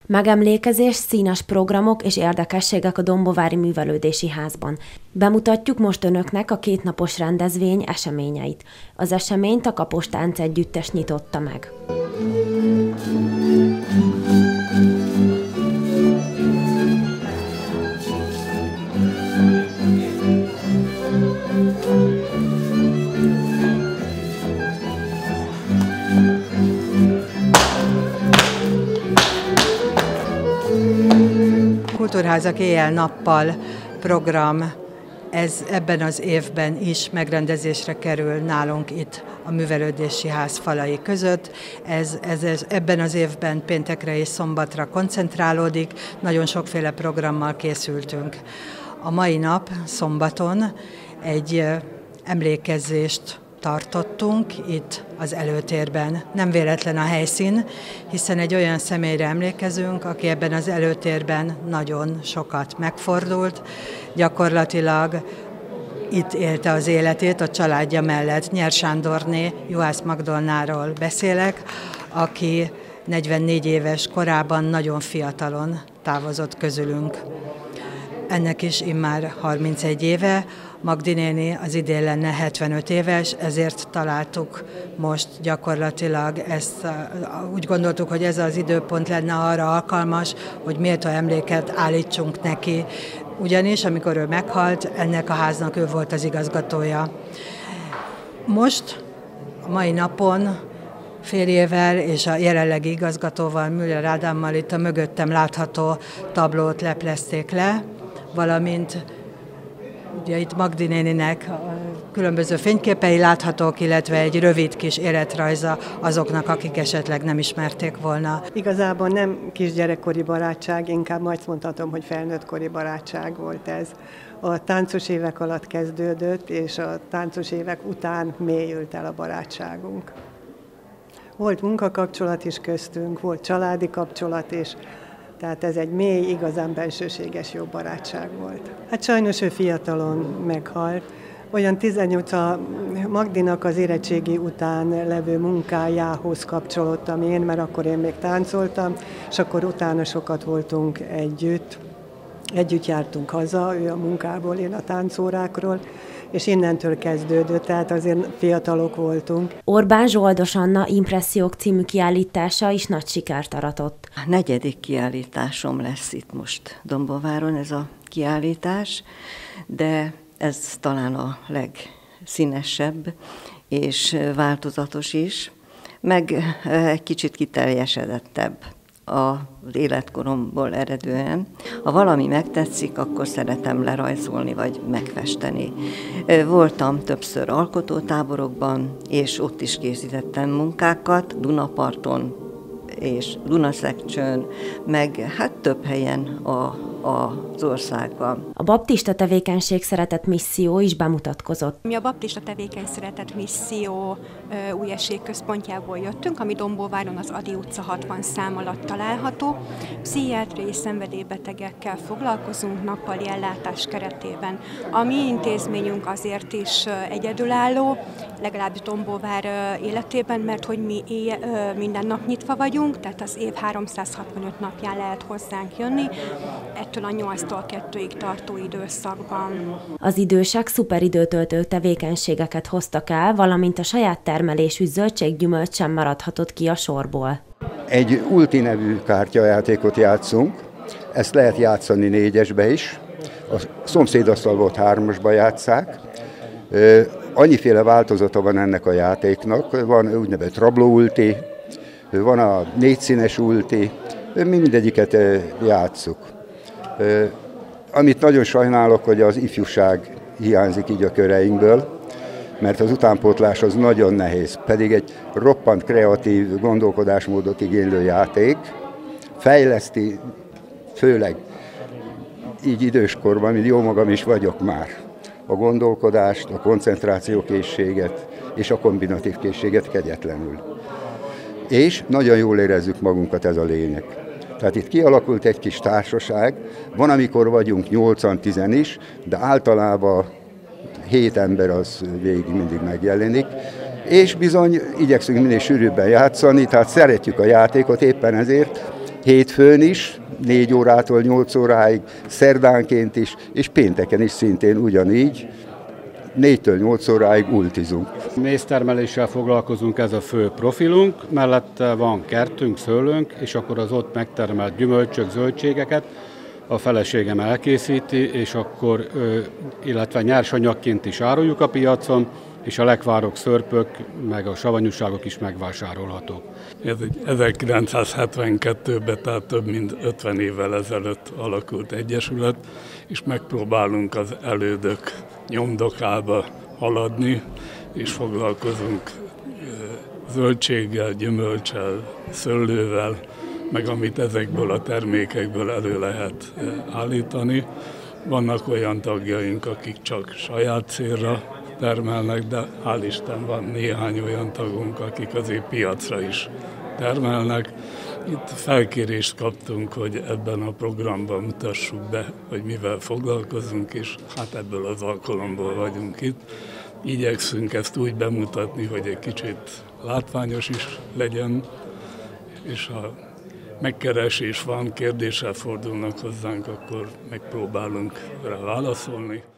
Megemlékezés, színes programok és érdekességek a Dombovári Művelődési Házban. Bemutatjuk most önöknek a kétnapos rendezvény eseményeit. Az eseményt a Kapos Tánc Együttes nyitotta meg. Kultúrházak éjjel-nappal program, ez ebben az évben is megrendezésre kerül nálunk itt a Művelődési Ház falai között. Ez ebben az évben péntekre és szombatra koncentrálódik, nagyon sokféle programmal készültünk. A mai nap, szombaton egy emlékezést tartottunk itt az előtérben. Nem véletlen a helyszín, hiszen egy olyan személyre emlékezünk, aki ebben az előtérben nagyon sokat megfordult. Gyakorlatilag itt élte az életét a családja mellett. Nyer Sándorné, Juhász Magdolnáról beszélek, aki 44 éves korában nagyon fiatalon távozott közülünk. Ennek is immár 31 éve, Magdi néni az idén lenne 75 éves, ezért találtuk most gyakorlatilag ezt, úgy gondoltuk, hogy ez az időpont lenne arra alkalmas, hogy méltó emléket állítsunk neki. Ugyanis, amikor ő meghalt, ennek a háznak ő volt az igazgatója. Most, a mai napon férjével és a jelenlegi igazgatóval, Müller Ádámmal itt a mögöttem látható tablót leplezték le, valamint ugye itt Magdi néninek különböző fényképei láthatók, illetve egy rövid kis életrajza azoknak, akik esetleg nem ismerték volna. Igazából nem kisgyerekkori barátság, inkább majd mondhatom, hogy felnőttkori barátság volt ez. A táncos évek alatt kezdődött, és a táncos évek után mélyült el a barátságunk. Volt munkakapcsolat is köztünk, volt családi kapcsolat is, tehát ez egy mély, igazán bensőséges jó barátság volt. Hát sajnos ő fiatalon meghalt. Olyan 18 a Magdinak az érettségi után levő munkájához kapcsolódtam én, mert akkor én még táncoltam, és akkor utána sokat voltunk együtt. Együtt jártunk haza, ő a munkából, én a táncórákról, és innentől kezdődött, tehát azért fiatalok voltunk. Orbán Zsoldos Anna Impressziók című kiállítása is nagy sikert aratott. A 4. kiállításom lesz itt most Dombováron, ez a kiállítás, de ez talán a legszínesebb és változatos is, meg egy kicsit kiteljesedettebb az életkoromból eredően. Ha valami megtetszik, akkor szeretem lerajzolni vagy megfesteni. Voltam többször alkotótáborokban, és ott is készítettem munkákat, Dunaparton és Dunaszekcsön, meg hát több helyen az országban. A Baptista Tevékenység Szeretet Misszió is bemutatkozott. Mi a Baptista Tevékeny Szeretet Misszió újesség központjából jöttünk, ami Dombováron az Ady utca 60 szám alatt található. Pszichiátriai szenvedélybetegekkel foglalkozunk nappali ellátás keretében. A mi intézményünk azért is egyedülálló, legalábbis Dombovár életében, mert hogy mi minden nap nyitva vagyunk, tehát az év 365 napján lehet hozzánk jönni, ettől a 8-tól 2-ig tartó időszakban. Az idősek szuperidőtöltő tevékenységeket hoztak el, valamint a saját termelésű zöldséggyümölcs sem maradhatott ki a sorból. Egy Ulti nevű kártyajátékot játszunk, ezt lehet játszani 4-esbe is, a szomszédasztal volt 3-asba játsszák. Annyiféle változata van ennek a játéknak, van úgynevezett rabló ulti, van a 4 színes ulti, mi mindegyiket játsszuk. Amit nagyon sajnálok, hogy az ifjúság hiányzik így a köreinkből, mert az utánpótlás az nagyon nehéz, pedig egy roppant kreatív gondolkodásmódot igénylő játék, fejleszti, főleg így időskorban, mint jó magam is vagyok már, a gondolkodást, a koncentrációkészséget és a kombinatív készséget kegyetlenül. És nagyon jól érezzük magunkat, ez a lényeg. Tehát itt kialakult egy kis társaság, van, amikor vagyunk 8-10 is, de általában 7 ember az végig mindig megjelenik, és bizony igyekszünk minél sűrűbben játszani, tehát szeretjük a játékot, éppen ezért hétfőn is, 4 órától 8 óráig, szerdánként is, és pénteken is szintén ugyanígy, 4-től 8 óráig ultizunk. Méztermeléssel foglalkozunk, ez a fő profilunk, mellette van kertünk, szőlőnk, és akkor az ott megtermelt gyümölcsök, zöldségeket a feleségem elkészíti, és akkor, illetve nyersanyagként is áruljuk a piacon, és a lekvárok, szörpök, meg a savanyúságok is megvásárolhatók. Ez egy 1972-ben, tehát több mint 50 évvel ezelőtt alakult egyesület, és megpróbálunk az elődök nyomdokába haladni, és foglalkozunk zöldséggel, gyümölccsel, szőlővel, meg amit ezekből a termékekből elő lehet állítani. Vannak olyan tagjaink, akik csak saját célra termelnek, de hál' Isten van néhány olyan tagunk, akik azért piacra is termelnek. Itt felkérést kaptunk, hogy ebben a programban mutassuk be, hogy mivel foglalkozunk, és hát ebből az alkalomból vagyunk itt. Igyekszünk ezt úgy bemutatni, hogy egy kicsit látványos is legyen, és ha megkeresés van, kérdéssel fordulnak hozzánk, akkor megpróbálunk rá válaszolni.